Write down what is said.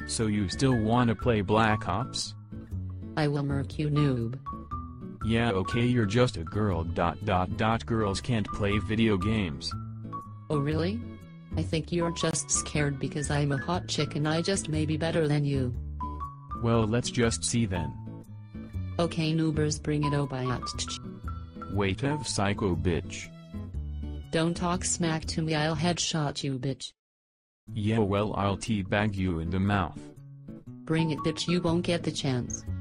So you still wanna play Black Ops? I will murk you, noob. Yeah, okay, you're just a girl. Girls can't play video games. Oh really? I think you're just scared because I'm a hot chick and I just may be better than you. Well, let's just see then. Okay noobers, bring it, oh biatch. Wait, psycho bitch. Don't talk smack to me, I'll headshot you, bitch. Yeah, well, I'll teabag you in the mouth. Bring it, bitch, you won't get the chance.